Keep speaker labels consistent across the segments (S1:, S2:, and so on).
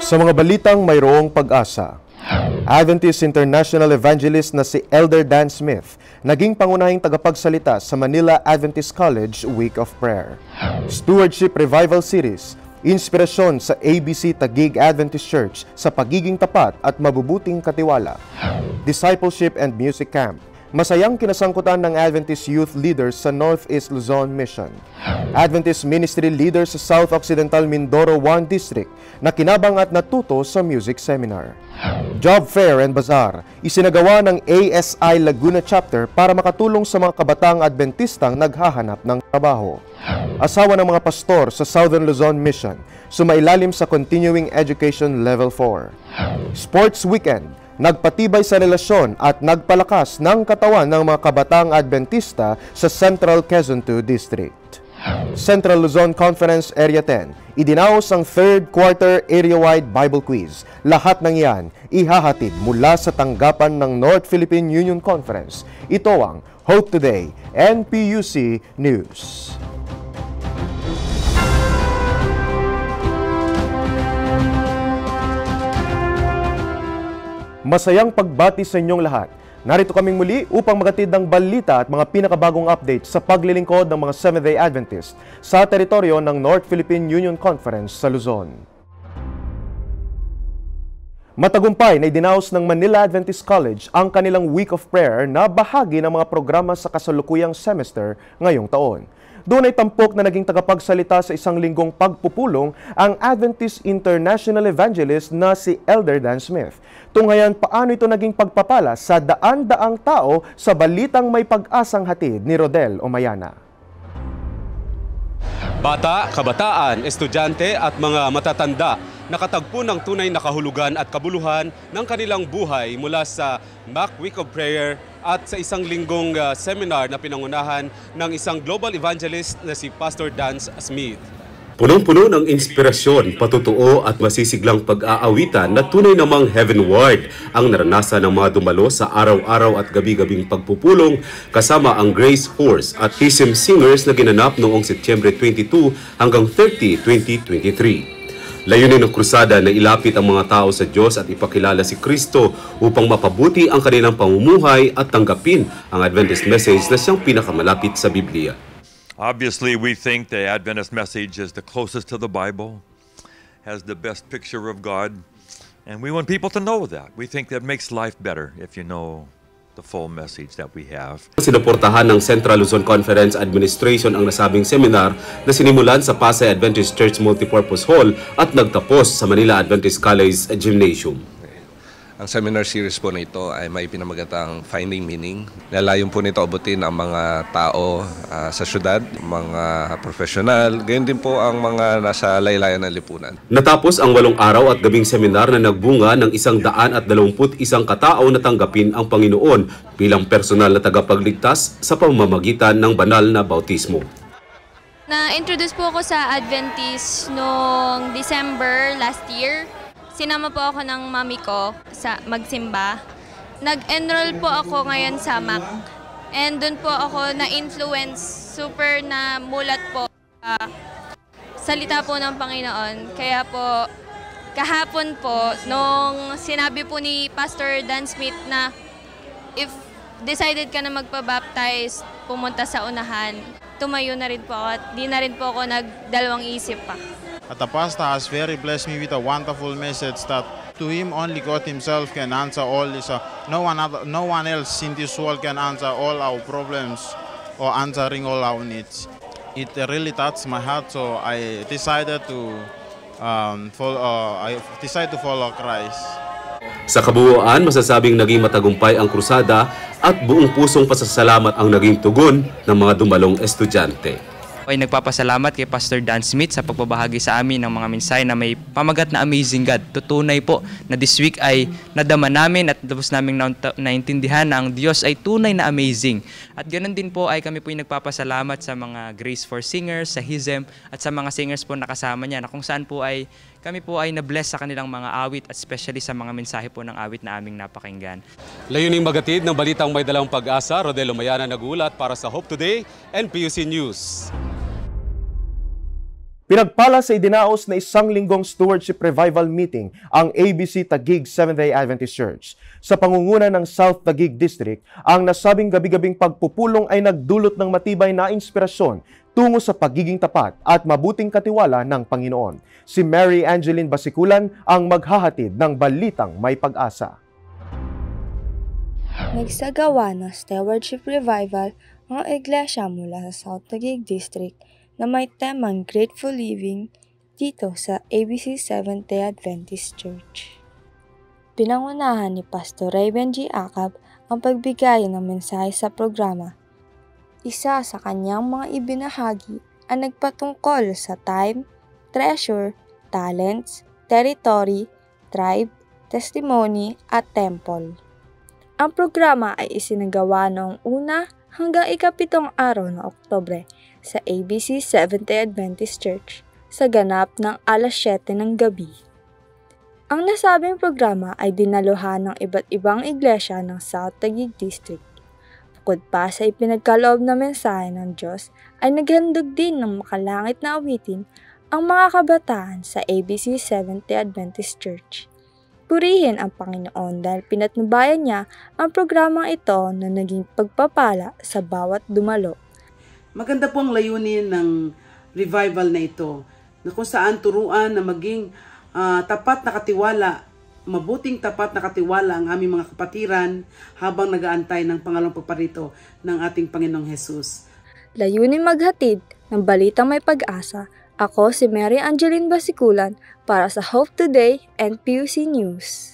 S1: Sa mga balitang mayroong pag-asa, Adventist International Evangelist na si Elder Dan Smith naging pangunahing tagapagsalita sa Manila Adventist College Week of Prayer. Stewardship Revival Series, inspirasyon sa ABC Taguig Adventist Church sa pagiging tapat at mabubuting katiwala. Discipleship and Music Camp, masayang kinasangkutan ng Adventist Youth Leaders sa Northeast Luzon Mission. Adventist Ministry Leaders sa South Occidental Mindoro 1 District na kinabang at natuto sa music seminar. Job Fair and Bazaar, isinagawa ng ASI Laguna Chapter para makatulong sa mga kabataang Adventistang naghahanap ng trabaho. Asawa ng mga pastor sa Southern Luzon Mission, sumailalim sa Continuing Education Level 4. Sports Weekend, nagpatibay sa relasyon at nagpalakas ng katawan ng mga kabataang Adventista sa Central Quezon II District. Central Luzon Conference Area 10, idinaos ang 3rd Quarter Area-Wide Bible Quiz. Lahat ng iyan ihahatid mula sa tanggapan ng North Philippine Union Conference. Ito ang Hope Today, NPUC News. Masayang pagbati sa inyong lahat. Narito kaming muli upang magatid ng balita at mga pinakabagong update sa paglilingkod ng mga Seventh-day Adventist sa teritoryo ng North Philippine Union Conference sa Luzon. Matagumpay na idinaos ng Manila Adventist College ang kanilang Week of Prayer na bahagi ng mga programa sa kasalukuyang semester ngayong taon. Doon ay tampok na naging tagapagsalita sa isang linggong pagpupulong ang Adventist International Evangelist na si Elder Dan Smith. Tunghayan paano ito naging pagpapala sa daan-daang tao sa balitang may pag-asang hatid ni Rodel Omayana.
S2: Bata, kabataan, estudyante at mga matatanda nakatagpo ng tunay na kahulugan at kabuluhan ng kanilang buhay mula sa MAC Week of Prayer at sa isang linggong seminar na pinangunahan ng isang global evangelist na si Pastor Dan Smith.
S3: Punong-puno ng inspirasyon, patutuo at masisiglang pag-aawitan na tunay namang heavenward ang naranasan ng mga dumalo sa araw-araw at gabi-gabing pagpupulong kasama ang Grace Force at hymn singers na ginanap noong Setyembre 22 hanggang 30, 2023. Layunin ng krusada na ilapit ang mga tao sa Diyos at ipakilala si Kristo upang mapabuti ang kanilang pamumuhay at tanggapin ang Adventist message na siyang pinakamalapit sa Biblia.
S4: Obviously, we think the Adventist message is the closest to the Bible, has the best picture of God, and we want people to know that. We think that makes life better if you know the full message that we have.
S3: Sinuportahan ng Central Luzon Conference Administration ang nasabing seminar na sinimulan sa Pasay Adventist Church Multipurpose Hall at nagtapos sa Manila Adventist College Gymnasium.
S5: Ang seminar series po na ito ay may pinamagatang Finding Meaning. Lalayon po nito abutin ang mga tao sa syudad, mga profesional, gayon din po ang mga nasa laylayan ng lipunan.
S3: Natapos ang 8 araw at gabing seminar na nagbunga ng 121 katao na tanggapin ang Panginoon bilang personal na tagapagligtas sa pamamagitan ng banal na bautismo.
S6: Na-introduce po ako sa Adventist noong December last year. Sinama po ako ng mami ko sa magsimba. Nag-enroll po ako ngayon sa MAC. And doon po ako na-influence, super na mulat po salita po ng Panginoon. Kaya po, kahapon po, nung sinabi po ni Pastor Dan Smith na if decided ka na magpabaptize, pumunta sa unahan, tumayo na rin po ako at di na rin po ako nagdalawang isip pa.
S7: But the pastor has very blessed me with a wonderful message that to him only God himself can answer all this. No one else in this world can answer all our problems or answering all our needs. It really touched my heart, so I decided to follow Christ.
S3: Sa kabuuan, masasabing naging matagumpay ang krusada at buong pusong pasasalamat ang naging tugon ng mga dumalong estudyante.
S8: Ay nagpapasalamat kay Pastor Dan Smith sa pagbabahagi sa amin ng mga mensahe na may pamagat na amazing God. Tutunay po na this week ay nadama namin at tapos namin naintindihan na ang Diyos ay tunay na amazing. At ganoon din po ay kami po yung nagpapasalamat sa mga Grace for Singers, sa HISM at sa mga singers po na kasama niya na kung saan po ay kami po ay na-bless sa kanilang mga awit at especially sa mga mensahe po ng awit na aming napakinggan.
S2: Layuning magatid ng balitang may dalang pag-asa, Rodel Omayana nagulat para sa Hope Today, NPUC News.
S1: Pinagpala sa idinaos na isang linggong stewardship revival meeting ang ABC Taguig Seventh-day Adventist Church. Sa pangunguna ng South Taguig District, ang nasabing gabi-gabing pagpupulong ay nagdulot ng matibay na inspirasyon tungo sa pagiging tapat at mabuting katiwala ng Panginoon. Si Mary Angeline Basikulan ang maghahatid ng balitang may pag-asa.
S9: Nagsagawa ng stewardship revival ang iglesia mula sa South Taguig District na may temang Grateful Living dito sa ABC Seventh-day Adventist Church. Pinangunahan ni Pastor Raven G. Acab ang pagbigay ng mensahe sa programa. Isa sa kanyang mga ibinahagi ang nagpatungkol sa time, treasure, talents, territory, tribe, testimony at temple. Ang programa ay isinagawa noong 1 hanggang 7 araw ng Oktubre sa ABC Seventh-day Adventist Church sa ganap ng 7:00 ng gabi. Ang nasabing programa ay dinaluhan ng iba't ibang iglesia ng South Taguig District. Bukod pa sa ipinagkaloob na mensahe ng Diyos, ay naghandog din ng makalangit na awitin ang mga kabataan sa ABC Seventh-day Adventist Church. Purihin ang Panginoon dahil pinatnubayan niya ang programang ito na naging pagpapala sa bawat dumalo.
S10: Maganda po ang layunin ng revival na ito, na kung saan turuan na maging tapat na katiwala, mabuting tapat na katiwala ang aming mga kapatiran habang nag-aantay ng pangalawang pagparito ng ating Panginoong Hesus.
S9: Layunin maghatid ng balitang may pag-asa. Ako si Mary Angeline Basikulan para sa Hope Today and PUC News.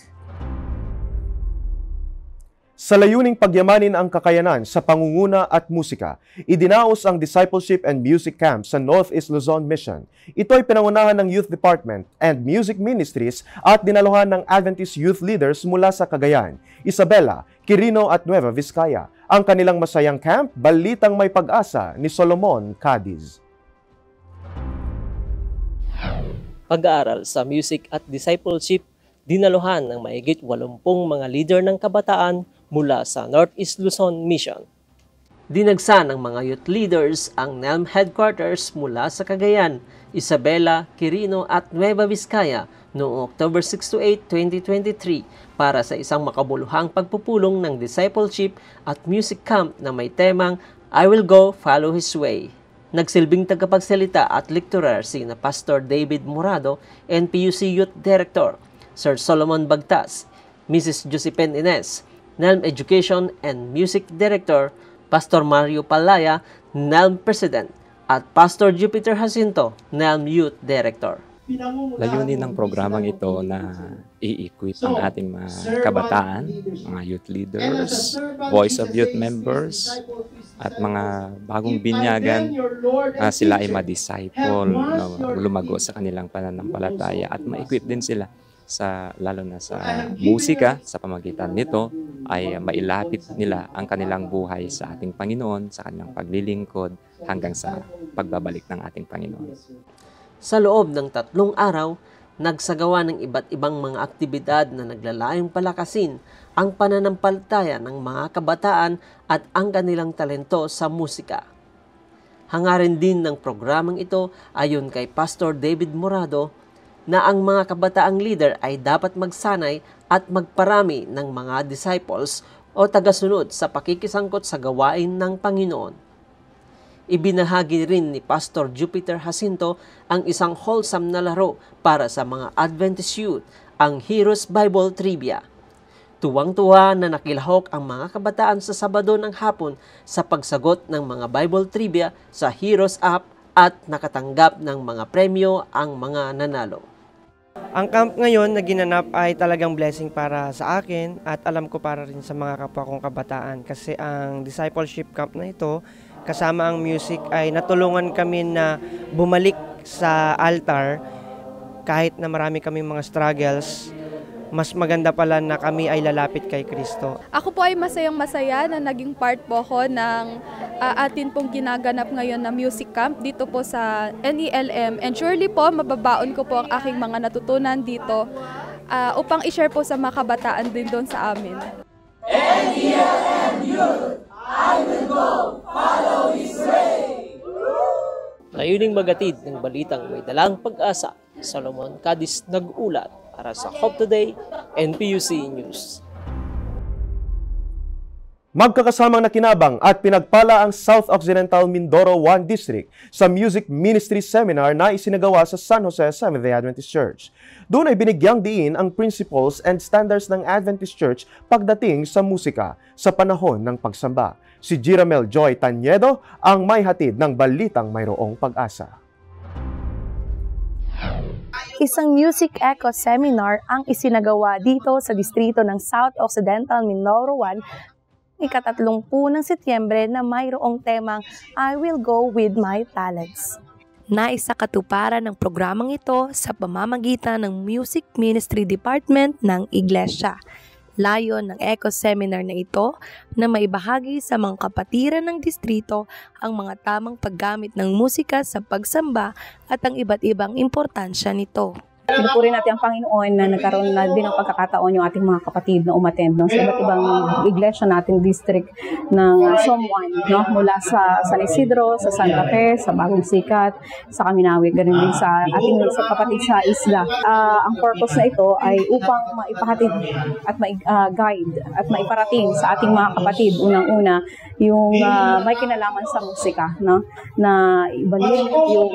S1: Sa layuning pagyamanin ang kakayanan sa pangunguna at musika, idinaos ang Discipleship and Music Camp sa Northeast Luzon Mission. Ito ay pinangunahan ng Youth Department and Music Ministries at dinaluhan ng Adventist Youth Leaders mula sa Cagayan, Isabela, Quirino at Nueva Vizcaya. Ang kanilang masayang camp, balitang may pag-asa ni Solomon Cadiz.
S11: Pag-aaral sa Music at Discipleship, dinaluhan ng mahigit 80 mga leader ng kabataan mula sa Northeast Luzon Mission. Dinagsa ng mga youth leaders ang NELM headquarters mula sa Cagayan, Isabela, Quirino at Nueva Vizcaya noong October 6 to 8, 2023 para sa isang makabuluhang pagpupulong ng discipleship at music camp na may temang I Will Go, Follow His Way. Nagsilbing tagapagsalita at lecturer si Pastor David Morado, NPUC Youth Director, Sir Solomon Bagtas, Mrs. Josephine Ines, NELM Education and Music Director, Pastor Mario Palaya, NELM President, at Pastor Jupiter Jacinto, NELM Youth Director.
S12: Layunin ng programang ito na i-equip ang ating mga kabataan, mga youth leaders, voice of youth members, at mga bagong binyagan, sila ay ma-disciple, lumago sa kanilang pananampalataya at ma-equip din sila lalo na sa musika. Sa pamagitan nito ay mailapit nila ang kanilang buhay sa ating Panginoon, sa kanilang paglilingkod hanggang sa pagbabalik ng ating Panginoon.
S11: Sa loob ng 3 araw, nagsagawa ng iba't ibang mga aktibidad na naglalayong palakasin ang pananampalataya ng mga kabataan at ang kanilang talento sa musika. Hangarin din ng programang ito ayon kay Pastor David Morado na ang mga kabataang leader ay dapat magsanay at magparami ng mga disciples o tagasunod sa pakikisangkot sa gawain ng Panginoon. Ibinahagi rin ni Pastor Jupiter Jacinto ang isang wholesome na laro para sa mga Adventist youth, ang Heroes Bible Trivia. Tuwang-tuwa na nakilahok ang mga kabataan sa Sabado ng hapon sa pagsagot ng mga Bible Trivia sa Heroes app at nakatanggap ng mga premyo ang mga nanalo.
S13: Ang camp ngayon na ginanap ay talagang blessing para sa akin at alam ko para rin sa mga kapwa kong kabataan kasi ang discipleship camp na ito kasama ang music ay natulungan kami na bumalik sa altar kahit na marami kaming mga struggles. Mas maganda pala na kami ay lalapit kay Kristo.
S14: Ako po ay masayang-masaya na naging part po ako ng atin pong ginaganap ngayon na music camp dito po sa NELM. And surely po, mababaon ko po ang aking mga natutunan dito upang i-share po sa mga kabataan din doon sa amin. NELM Youth, I will go, follow His way!
S11: Layuning magatid ng balitang may dalang pag-asa. Solomon Cadiz nag-ulat para sa Hope Today and PUC News.
S1: Magkakasamang nakinabang at pinagpala ang South Occidental Mindoro 1 District sa Music Ministry Seminar na isinagawa sa San Jose Seventh-day Adventist Church. Doon ay binigyang diin ang principles and standards ng Adventist Church pagdating sa musika sa panahon ng pagsamba. Si Jiramel Joy Tanyedo ang may hatid ng balitang mayroong pag-asa.
S15: Isang Music Echo Seminar ang isinagawa dito sa distrito ng South Occidental Mindoro 1 ika-30 ng Setyembre na mayroong temang I Will Go With My Talents. Naisakatuparan ng programang ito sa pamamagitan ng Music Ministry Department ng Iglesia. Layon ng Echo Seminar na ito na maibahagi sa mga kapatiran ng distrito ang mga tamang paggamit ng musika sa pagsamba at ang iba't ibang importansya nito.
S16: Pinupuri natin ang Panginoon na nagkaroon na din ng pagkakataon yung ating mga kapatid na umattend sa iba't ibang iglesia nating district ng Som 1, mula sa San Isidro, sa Santa Fe, sa Bagong Sikat, sa Kaminawit, ganun din sa ating kapatid sa isla. Ang purpose na ito ay upang maipahatid at ma-guide at maiparating sa ating mga kapatid unang-una yung may kinalaman sa musika, na ibalik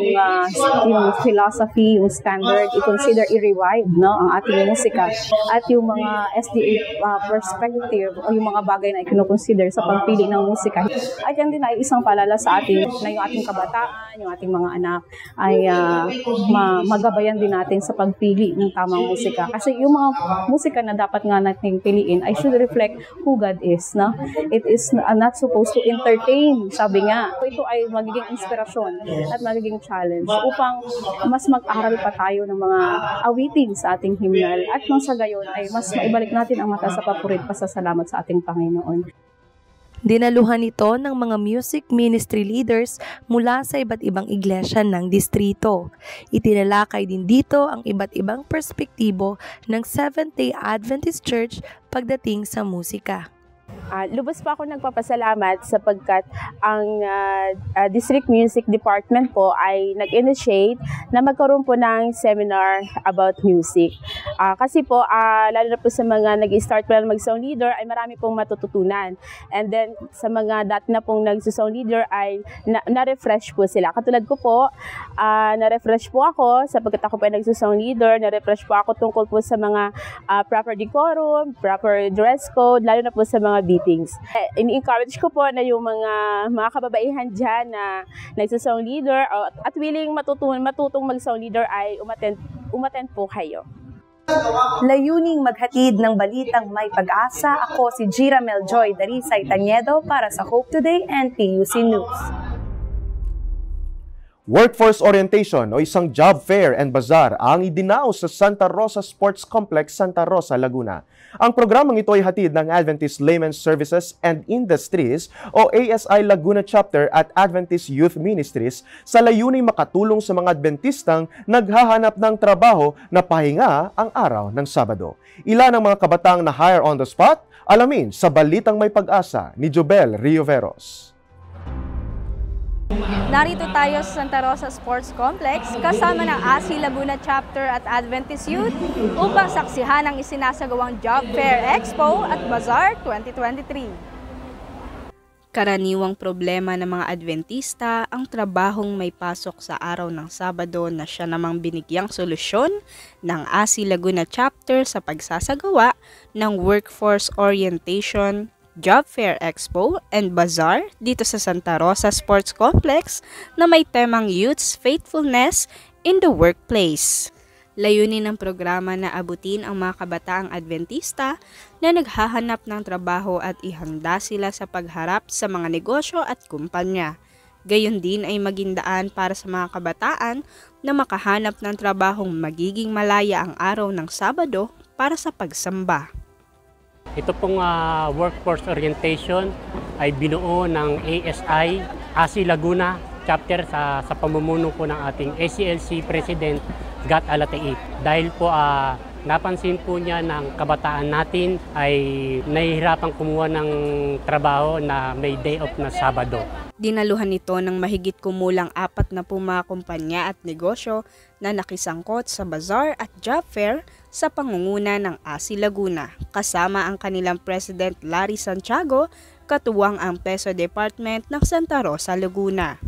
S16: yung philosophy, yung standard, consider i-revive ang ating musika at yung mga SDA perspective o yung mga bagay na i-consider sa pagpili ng musika. At yan din ay isang paalala sa atin na yung ating kabataan, yung ating mga anak ay magabayan din natin sa pagpili ng tamang musika. Kasi yung mga musika na dapat nga natin piliin ay should reflect who God is. It is not supposed to entertain, sabi nga. Ito ay magiging inspirasyon at magiging challenge upang mas mag-aral pa tayo ng mga awitin sa ating himnal at nang sa gayon ay mas maibalik natin ang mata sa papurit pasasalamat sa ating Panginoon.
S15: Dinaluhan ito ng mga music ministry leaders mula sa iba't ibang iglesia ng distrito. Itinalakay din dito ang iba't ibang perspektibo ng Seventh-day Adventist Church pagdating sa musika.
S17: Lubos po ako nagpapasalamat sapagkat ang District Music Department po ay nag-initiate na magkaroon po ng seminar about music. Kasi po, lalo na po sa mga nag-start po na mag-song leader ay marami pong matututunan. And then sa mga dati na pong nag-song leader ay na-refresh po sila. Katulad ko po, na-refresh po ako sapagkat ako po ay nag-song leader, na-refresh po ako tungkol po sa mga proper decorum, proper dress code, lalo na po sa mga meetings. Ini-encourage ko po na yung mga kababaihan dyan na nagsasong leader at willing matutong mag-song leader ay umattend po kayo.
S15: Layuning maghatid ng balitang may pag-asa, ako si Jiramel Joy Darisay Tanyedo para sa Hope Today and PUC News.
S1: Workforce Orientation o isang job fair and bazaar ang idinaos sa Santa Rosa Sports Complex, Santa Rosa, Laguna. Ang programang ito ay hatid ng Adventist Laymen's Services and Industries o ASI Laguna Chapter at Adventist Youth Ministries sa layuning makatulong sa mga Adventistang naghahanap ng trabaho na pahinga ang araw ng Sabado. Ilan ang mga kabatang na hire on the spot? Alamin sa Balitang May Pag-asa ni Jobel Rioveros.
S18: Narito tayo sa Santa Rosa Sports Complex kasama ng ASI Laguna Chapter at Adventist Youth upang saksihan ang isinasagawang Job Fair Expo at Bazaar 2023. Karaniwang problema ng mga Adventista ang trabahong may pasok sa araw ng Sabado na siya namang binigyang solusyon ng ASI Laguna Chapter sa pagsasagawa ng Workforce Orientation, Job Fair Expo and Bazaar dito sa Santa Rosa Sports Complex na may temang Youth's Faithfulness in the Workplace. Layunin ng programa na abutin ang mga kabataang Adventista na naghahanap ng trabaho at ihanda sila sa pagharap sa mga negosyo at kumpanya. Gayon din ay maging daan para sa mga kabataan na makahanap ng trabahong magiging malaya ang araw ng Sabado para sa pagsamba.
S19: Ito pong workforce orientation ay binuo ng ASI Laguna Chapter sa pamumuno po ng ating ACLC President Gat Alatiit. Dahil po napansin po niya ng kabataan natin ay nahihirapan kumuha ng trabaho na may day off na Sabado.
S18: Dinaluhan nito ng mahigit kumulang 40 mga kumpanya at negosyo na nakisangkot sa bazaar at job fair sa pangunguna ng ASI Laguna, kasama ang kanilang President Larry Santiago, katuwang ang Peso Department ng Santa Rosa, Laguna.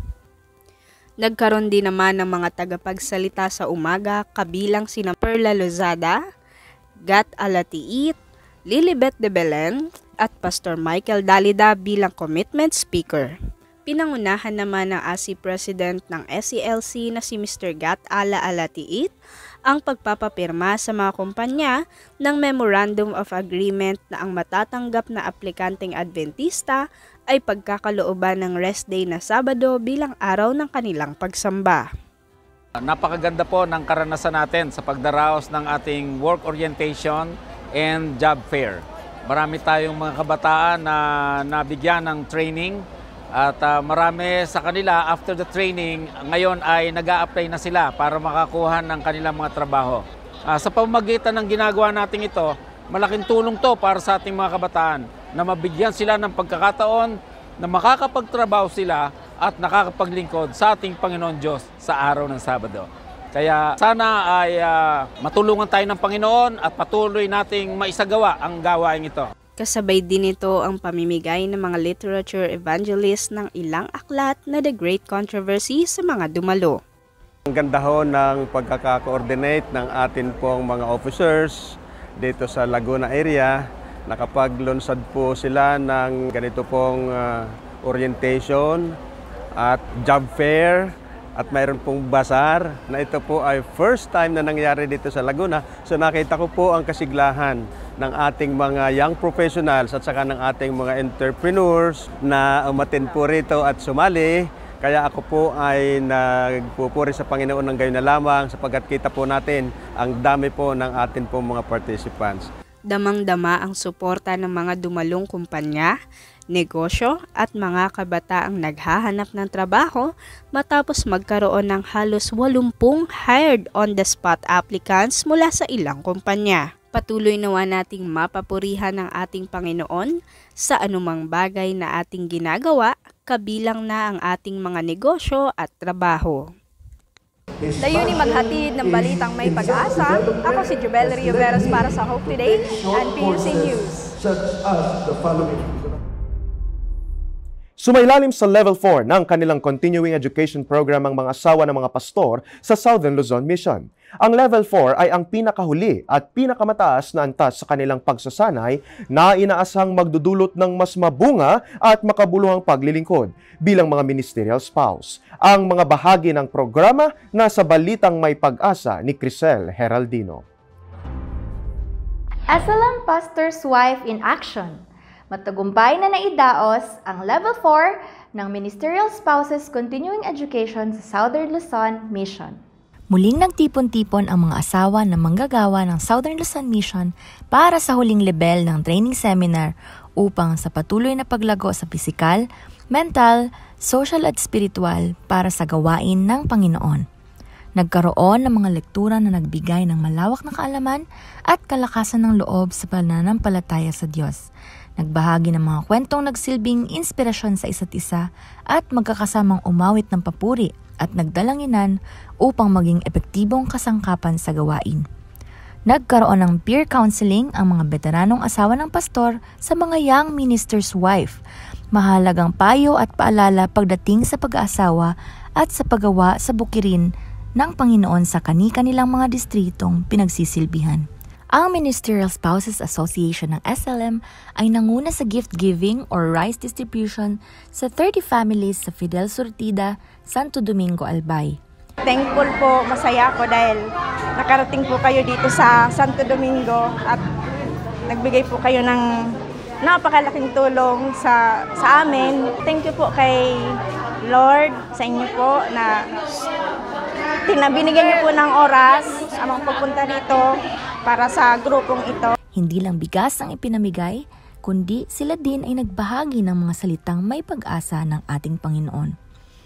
S18: Nagkaroon din naman ng mga tagapagsalita sa umaga kabilang sina Perla Lozada, Gat Alatiit, Lilibet de Belen at Pastor Michael Dalida bilang commitment speaker. Pinangunahan naman ng ASI President ng SCLC na si Mr. Gat Alatiit ang pagpapapirma sa mga kumpanya ng Memorandum of Agreement na ang matatanggap na aplikanteng Adventista ay pagkakalooban ng rest day na Sabado bilang araw ng kanilang pagsamba.
S20: Napakaganda po ng karanasan natin sa pagdaraos ng ating work orientation and job fair. Marami tayong mga kabataan na nabigyan ng training at marami sa kanila after the training ngayon ay nag-a-apply na sila para makakuha ng kanilang mga trabaho. Sa pamamagitan ng ginagawa natin ito, malaking tulong to para sa ating mga kabataan na mabigyan sila ng pagkakataon na makakapagtrabaho sila at nakakapaglingkod sa ating Panginoon Diyos sa araw ng Sabado. Kaya sana ay matulungan tayo ng Panginoon at patuloy nating maisagawa ang gawain ito.
S18: Kasabay din ito ang pamimigay ng mga literature evangelist ng ilang aklat na The Great Controversy sa mga dumalo.
S21: Ang ganda ho ng pagkaka-coordinate ng atin pong mga officers dito sa Laguna area. Nakapaglunsad po sila ng ganito pong orientation at job fair at mayroon pong bazaar na ito po ay first time na nangyari dito sa Laguna. So nakita ko po ang kasiglahan ng ating mga young professionals at saka ng ating mga entrepreneurs na umatin po rito at sumali. Kaya ako po ay nagpupuri sa Panginoon ng gayon na lamang sapagkat kita po natin ang dami po ng atin po mga participants.
S18: Damang-dama ang suporta ng mga dumalong kumpanya, negosyo at mga kabataang naghahanap ng trabaho matapos magkaroon ng halos 80 hired on-the-spot applicants mula sa ilang kumpanya. Patuloy nawa nating mapapurihan ng ating Panginoon sa anumang bagay na ating ginagawa, kabilang na ang ating mga negosyo at trabaho.
S22: Layunin maghatid ng balitang may pag-asa. Ako si Jubel Rioveros para sa Hope Today and PUC News.
S1: Sumailalim sa Level 4 ng kanilang continuing education program ang mga asawa ng mga pastor sa Southern Luzon Mission. Ang Level 4 ay ang pinakahuli at pinakamataas na antas sa kanilang pagsasanay na inaasahang magdudulot ng mas mabunga at makabuluhang paglilingkod bilang mga ministerial spouse. Ang mga bahagi ng programa nasa balitang may pag-asa ni Crisel Heraldino.
S23: SLM Pastor's Wife in Action. Matagumpay na naidaos ang Level 4 ng Ministerial Spouses Continuing Education sa Southern Luzon Mission.
S24: Muling nagtipon-tipon ang mga asawa na manggagawa ng Southern Luzon Mission para sa huling level ng training seminar upang sa patuloy na paglago sa pisikal, mental, social at spiritual para sa gawain ng Panginoon. Nagkaroon ng mga lektura na nagbigay ng malawak na kaalaman at kalakasan ng loob sa pananampalataya sa Diyos. Nagbahagi ng mga kwentong nagsilbing inspirasyon sa isa't isa at magkakasamang umawit ng papuri at nagdalanginan upang maging epektibong kasangkapan sa gawain. Nagkaroon ng peer counseling ang mga veteranong asawa ng pastor sa mga young minister's wife. Mahalagang payo at paalala pagdating sa pag-aasawa at sa paggawa sa bukirin ng Panginoon sa kani-kanilang mga distritong pinagsisilbihan. Ang Ministerial Spouses Association ng SLM ay nanguna sa gift giving or rice distribution sa 30 families sa Fidel Surtida, Santo Domingo, Albay.
S22: Thankful po, masaya ako dahil nakarating po kayo dito sa Santo Domingo at nagbigay po kayo ng napakalaking tulong sa amin. Thank you po kay Lord sa inyo po na binigyan niyo po ng oras amang pupunta dito para sa grupong ito.
S24: Hindi lang bigas ang ipinamigay, kundi sila din ay nagbahagi ng mga salitang may pag-asa ng ating Panginoon.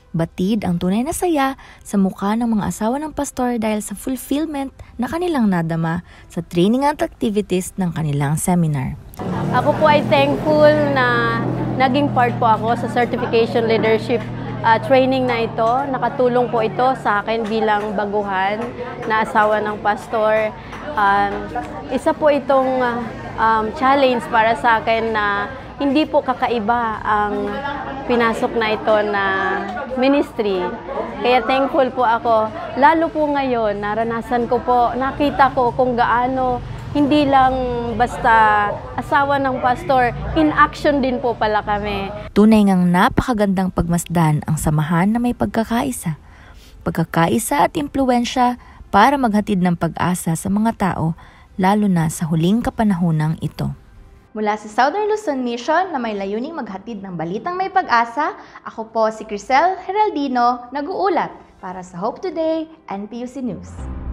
S24: Batid ang tunay na saya sa mukha ng mga asawa ng pastor dahil sa fulfillment na kanilang nadama sa training at activities ng kanilang seminar.
S4: Ako po ay thankful na naging part po ako sa certification leadership training na ito. Nakatulong po ito sa akin bilang baguhan na asawa ng pastor. Isa po itong challenge para sa akin na hindi po kakaiba ang pinasok na ito na ministry. Kaya thankful po ako. Lalo po ngayon, naranasan ko po, nakita ko kung gaano hindi lang basta asawa ng pastor, in action din po pala kami.
S24: Tunay ngang napakagandang pagmasdan ang samahan na may pagkakaisa. Pagkakaisa at impluwensya para maghatid ng pag-asa sa mga tao, lalo na sa huling kapanahonang ito.
S23: Mula sa Southern Luzon Mission na may layuning maghatid ng balitang may pag-asa, ako po si Crisel Heraldino, nag-uulat para sa Hope Today, NPUC News.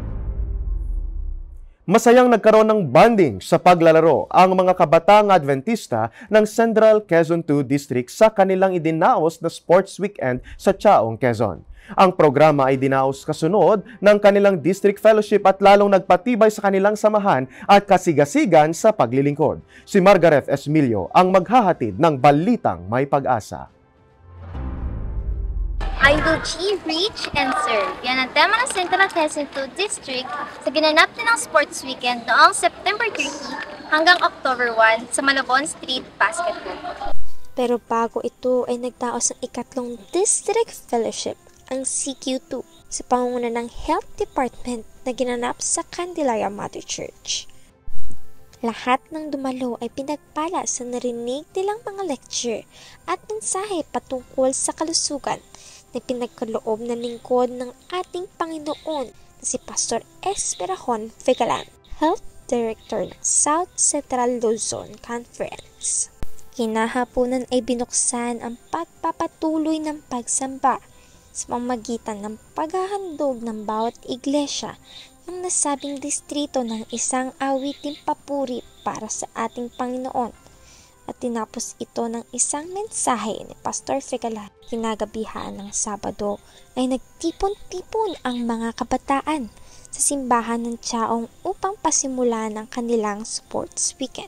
S1: Masayang nagkaroon ng bonding sa paglalaro ang mga kabataang Adventista ng Central Quezon II District sa kanilang idinaos na Sports Weekend sa Chaong, Quezon. Ang programa ay dinaos kasunod ng kanilang district fellowship at lalong nagpatibay sa kanilang samahan at kasigasigan sa paglilingkod. Si Margaret Esmilio ang maghahatid ng balitang may pag-asa.
S5: I will achieve, reach, and serve. Yan ang tema ng Central Quezon II District sa ginanap nilang Sports Weekend noong September 30 hanggang October 1 sa Malabon Street Basketball.
S6: Pero bago ito ay nagdaos ng ikatlong District Fellowship ang CQ2 sa pangunguna ng Health Department na ginanap sa Candelaria Mother Church. Lahat ng dumalo ay pinagpala sa narinig nilang mga lecture at mensahe patungkol sa kalusugan na pinagkaloob ng lingkod ng ating Panginoon na si Pastor Esperajon Figalan, Health Director ng South Central Luzon Conference. Kinahaponan ay binuksan ang pagpapatuloy ng pagsamba sa pamamagitan ng paghahandog ng bawat iglesia ng nasabing distrito ng isang awiting papuri para sa ating Panginoon. At tinapos ito ng isang mensahe ni Pastor Figalan. Kinagabihan ng Sabado ay nagtipon-tipon ang mga kabataan sa simbahan ng Chaong upang pasimulan ang kanilang sports weekend.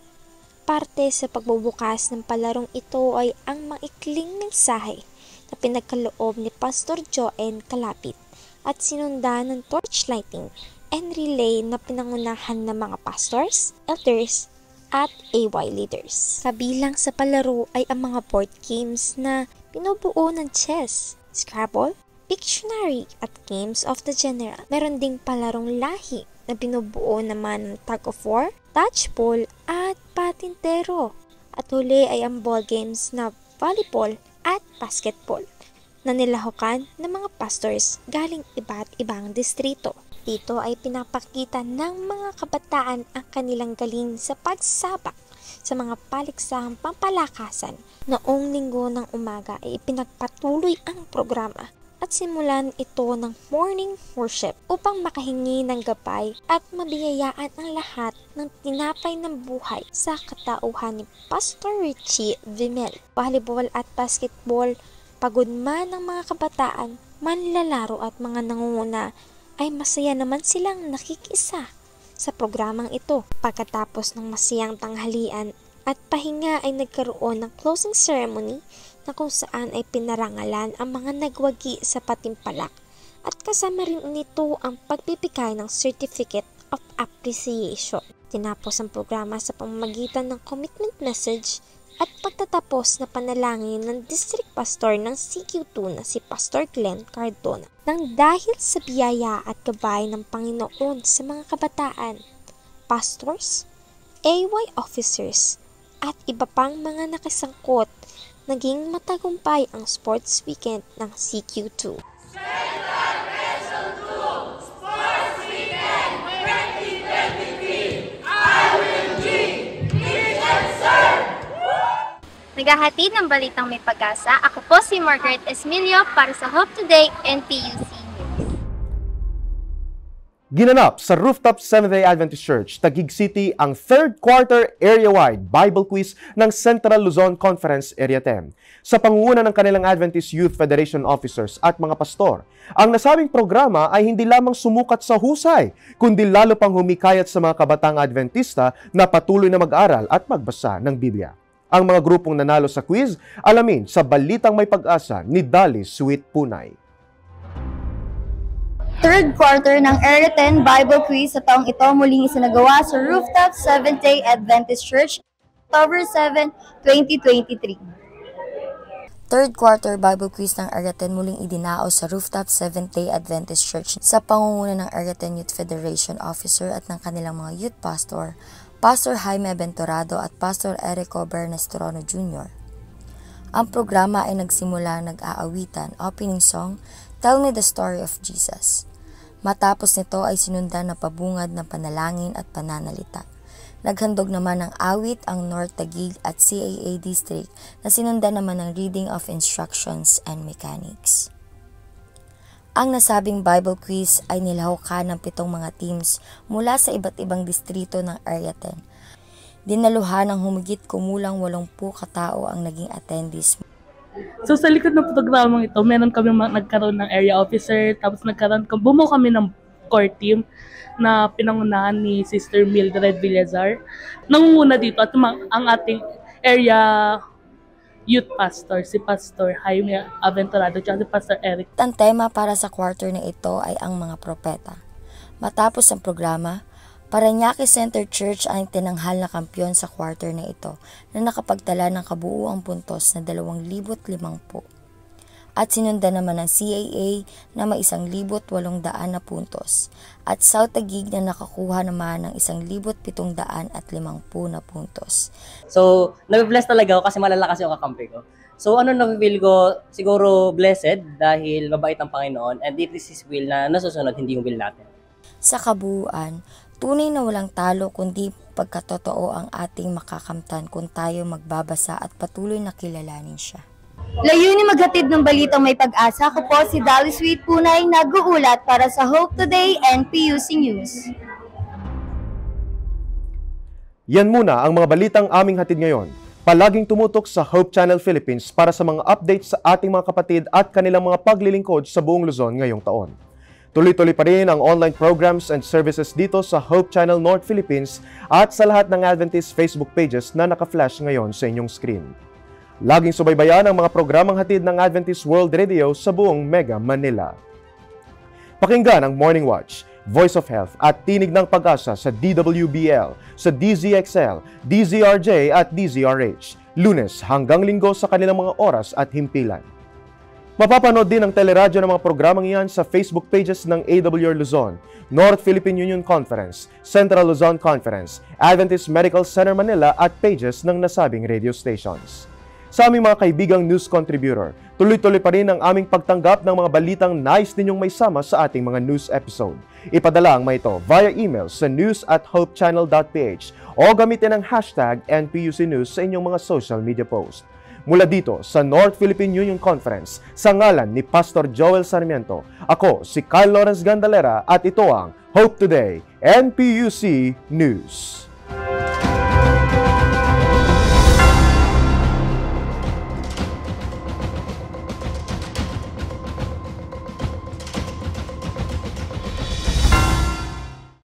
S6: Parte sa pagbubukas ng palarong ito ay ang maikling mensahe na pinagkaloob ni Pastor Joen Kalapit at sinundan ng torchlighting and relay na pinangunahan ng mga pastors, elders, at AY leaders. Kabilang sa palaro ay ang mga board games na pinubuo ng chess, Scrabble, Pictionary at Games of the General. Meron ding palarong lahi na binubuo naman ng tug of war, dodgeball at patintero. At huli ay ang ball games na volleyball at basketball na nilahukan ng mga pastors galing iba't ibang distrito. Dito ay pinapakita ng mga kabataan ang kanilang galing sa pagsabak sa mga paliksahang pampalakasan. Noong linggo ng umaga ay ipinagpatuloy ang programa at simulan ito ng morning worship upang makahingi ng gabay at mabiyayaan ang lahat ng tinapay ng buhay sa katauhan ni Pastor Richie Vimel. Volleyball at basketball, pagod man ng mga kabataan, manlalaro at mga nangunguna, ay masaya naman silang nakikisa sa programang ito. Pagkatapos ng masayang tanghalian at pahinga ay nagkaroon ng closing ceremony na kung saan ay pinarangalan ang mga nagwagi sa patimpalak at kasama rin nito ang pagbibigay ng Certificate of Appreciation. Tinapos ang programa sa pamamagitan ng commitment message at pagtatapos na panalangin ng District Pastor ng CQ2 na si Pastor Glenn Cardona. Nang dahil sa biyaya at gabay ng Panginoon sa mga kabataan, pastors, AY officers, at iba pang mga nakasangkot, naging matagumpay ang sports weekend ng CQ2.
S5: Naghahatid ng balitang may pag-asa, ako po si Margaret Esmilio para sa Hope Today, NPUC News.
S1: Ginanap sa Rooftop Seventh-day Adventist Church, Taguig City ang third quarter area-wide Bible quiz ng Central Luzon Conference Area 10. Sa pangunguna ng kanilang Adventist Youth Federation officers at mga pastor, ang nasabing programa ay hindi lamang sumukat sa husay, kundi lalo pang humikayat sa mga kabatang Adventista na patuloy na mag-aral at magbasa ng Biblia. Ang mga grupong nanalo sa quiz, alamin sa Balitang May Pag-asa ni Dali Sweet Punay.
S2: Third quarter ng Area 10 Bible Quiz sa taong ito muling isinagawa sa Rooftop Seventh-day Adventist Church, October 7, 2023.
S24: Third quarter Bible Quiz ng Area 10 muling idinaos sa Rooftop Seventh-day Adventist Church sa pangunguna ng Area 10 Youth Federation Officer at ng kanilang mga youth pastor, Pastor Jaime Venturado at Pastor Erico Bernes Torono Jr. Ang programa ay nagsimula nag-aawitan, opening song, Tell Me the Story of Jesus. Matapos nito ay sinundan na pabungad ng panalangin at pananalita. Naghandog naman ng awit ang North Taguig at CAA District na sinundan naman ng reading of instructions and mechanics. Ang nasabing Bible quiz ay nilahukan ng 7 mga teams mula sa iba't ibang distrito ng Area 10. Dinaluhan ng humigit kumulang 80 katao ang naging attendees.
S3: So sa likod ng programang ito, meron kami nagkaroon ng area officer, tapos bumuo kami ng core team na pinangunahan ni Sister Mildred Villazar. Nangunguna dito at ang ating area youth pastor, si Pastor Jaime Aventurado at si Pastor Eric.
S24: Ang tema para sa quarter na ito ay ang mga propeta. Matapos ang programa, Parañaque Center Church ang tinanghal na kampiyon sa quarter na ito na nakapagtala ng kabuuang puntos na 2,050. At sinundan naman ng CAA na may 1,800 na puntos at South Taguig na nakakuha naman ng 1,750 na puntos.
S7: So, nabibless talaga ako kasi malalakas yung kakampi ko. So, nabibili ko? Siguro blessed dahil mabait ang Panginoon and it is His will na nasusunod, hindi yung will natin.
S24: Sa kabuuan, tunay na walang talo kundi pagkatotoo ang ating makakamtan kung tayo magbabasa at patuloy na kilalanin siya.
S2: Layunin maghatid ng balitang may pag-asa. Ako po si Dali Sweet Punay, nag-uulat para sa Hope Today and PUC News.
S1: Yan muna ang mga balitang aming hatid ngayon. Palaging tumutok sa Hope Channel Philippines para sa mga updates sa ating mga kapatid at kanilang mga paglilingkod sa buong Luzon ngayong taon. Tuloy-tuloy pa rin ang online programs and services dito sa Hope Channel North Philippines at sa lahat ng Adventist Facebook pages na naka-flash ngayon sa inyong screen. Laging subaybayan ang mga programang hatid ng Adventist World Radio sa buong Mega Manila. Pakinggan ang Morning Watch, Voice of Health at Tinig ng Pag-asa sa DWBL, sa DZXL, DZRJ at DZRH, Lunes hanggang Linggo sa kanilang mga oras at himpilan. Mapapanood din ang teleradyo ng mga programang iyan sa Facebook pages ng AWR Luzon, North Philippine Union Conference, Central Luzon Conference, Adventist Medical Center Manila at pages ng nasabing radio stations. Sa aming mga kaibigang news contributor, tuloy-tuloy pa rin ang aming pagtanggap ng mga balitang nais ninyong may sama sa ating mga news episode. Ipadala ang mga ito via email sa news@hopechannel.ph o gamitin ang hashtag NPUC News sa inyong mga social media post. Mula dito sa North Philippine Union Conference, sa ngalan ni Pastor Joel Sarmiento, ako si Kyle Lawrence Gandalera at ito ang Hope Today, NPUC News.